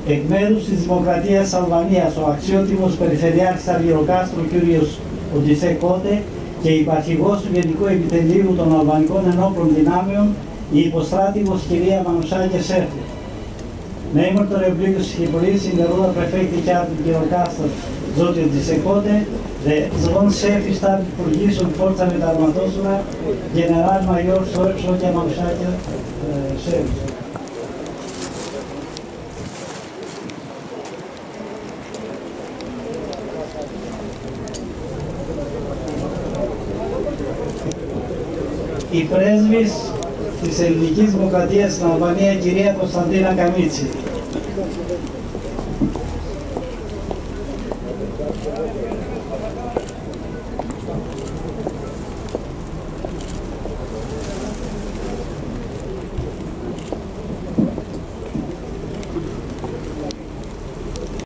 Εκ μέρους της Δημοκρατίας της Αλβανίας, ο αξιότιμος Περιφερειάρχης Αργυροκάστρου κ. Οντισέ Κότε και υπαρχηγός του Γενικού Επιτελείου των Αλβανικών Ενόπλων Δυνάμεων, η υποστράτηγος κυρία Μανουσάκη Σέρτη. Membro do Republicus Hipolis in the Rua Prefect Chiar Girocastor, Zotio Οντισέ Κότε, the Zvon Chef Stab Purgison Forța Armatosura, General Major Sotia Manusάκη Σέρτη. Η πρέσβης της Ελληνικής Δημοκρατίας στην Αλβανία, κυρία Κωνσταντίνα Καμίτση.